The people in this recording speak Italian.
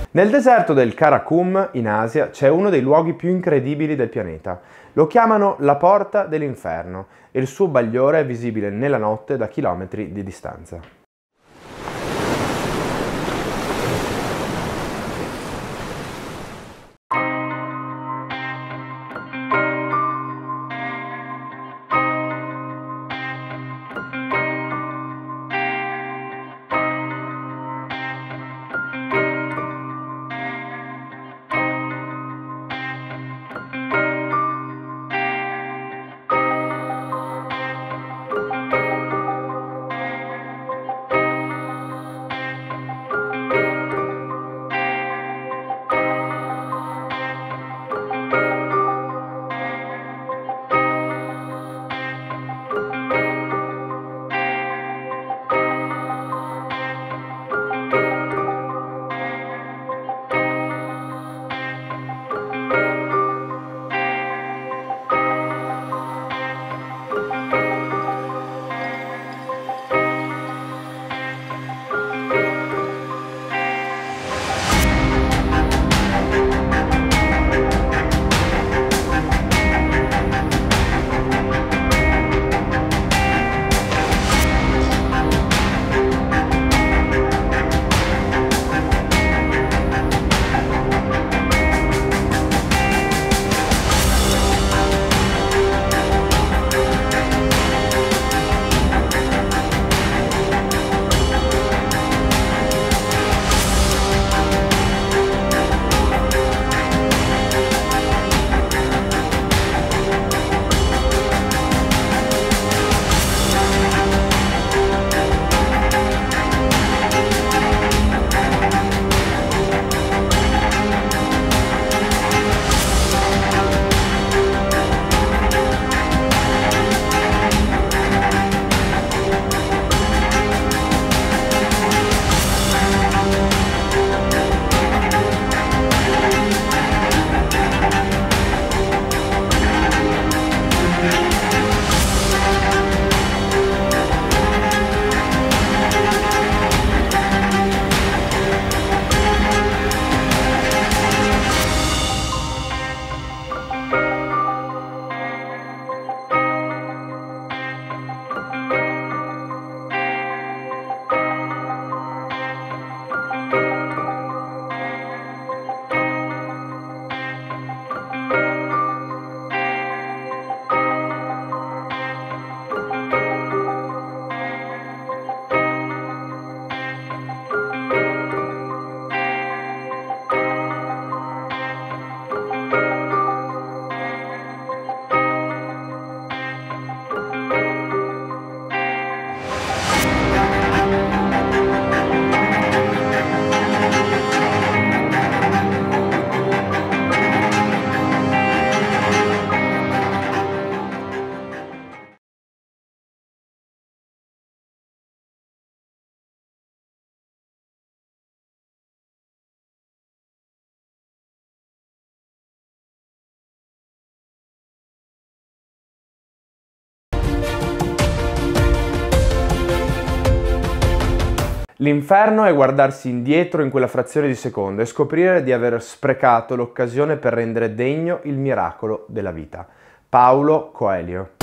Nel deserto del Karakum, in Asia, c'è uno dei luoghi più incredibili del pianeta. Lo chiamano la Porta dell'Inferno e il suo bagliore è visibile nella notte da chilometri di distanza. L'inferno è guardarsi indietro in quella frazione di secondo e scoprire di aver sprecato l'occasione per rendere degno il miracolo della vita. Paulo Coelho.